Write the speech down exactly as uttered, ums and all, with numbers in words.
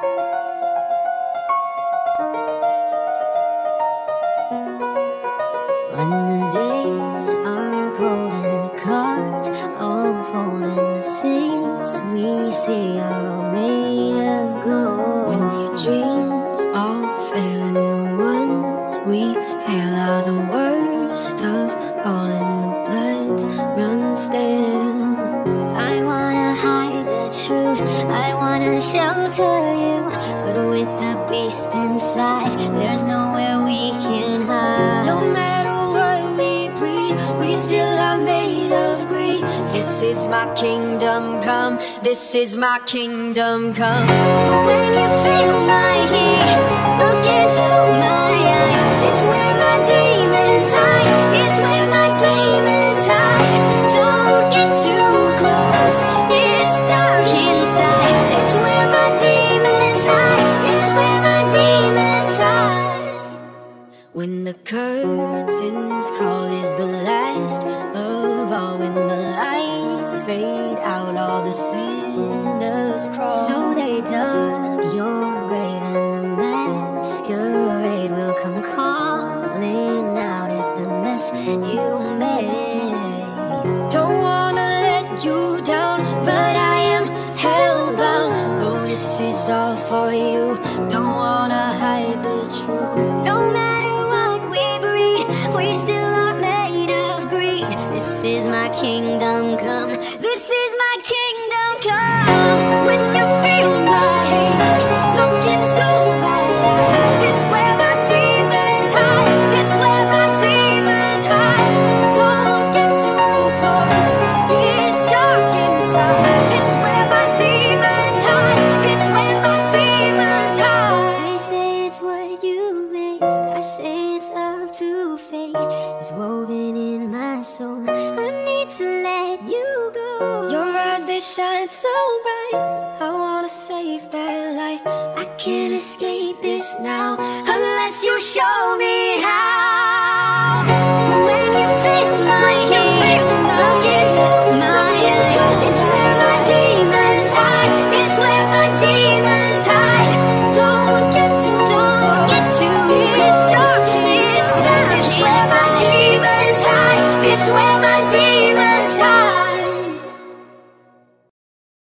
When the days are cold and the cards all fold and the saints we see are all made of gold. When your dreams all fail and the ones we hail are the worst of all and the bloods run stale. I wanna hide the truth, I wanna shelter you, but with that beast inside, there's nowhere we can hide. No matter we still are made of greed. This is my kingdom come. This is my kingdom come. When you feel my heat, look into my eyes. It's where my demons hide. It's where my demons hide. Don't get too close. It's dark inside. It's where my demons hide. It's where my demons hide. When the curtains call is the last of all. When the lights fade out, all the sinners crawl. So they dug your grave and the masquerade will come calling out at the mess you made. Don't wanna let you down, but I am hellbound. Oh, this is all for you. Don't wanna hide the truth. No matter what we breed, we still are made of greed. This is my kingdom come. This is my kingdom come. When you feel my hate, look into my eyes. It's where my demons hide. It's where my demons hide. Don't get too close. It's dark inside. It's where my demons hide. It's where my demons hide. I say it's what you make. I say it's up to fate. It's woven in my soul. I need to let you go. Your eyes, they shine so bright. I wanna save that light. I can't escape this now unless you show me